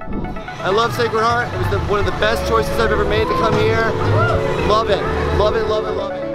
I love Sacred Heart. It was one of the best choices I've ever made to come here. Love it, love it, love it, love it.